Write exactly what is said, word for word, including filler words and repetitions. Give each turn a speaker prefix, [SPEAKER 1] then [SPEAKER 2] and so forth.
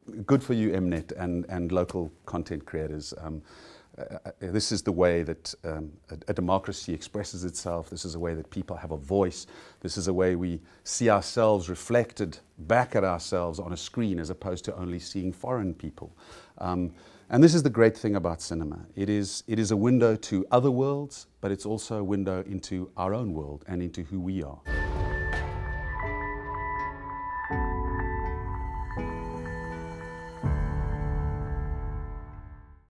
[SPEAKER 1] good for you, Mnet, and, and local content creators. Um, uh, this is the way that um, a, a democracy expresses itself. This is a way that people have a voice. This is a way we see ourselves reflected back at ourselves on a screen, as opposed to only seeing foreign people. Um, and this is the great thing about cinema. It is, it is a window to other worlds, but it's also a window into our own world and into who we are.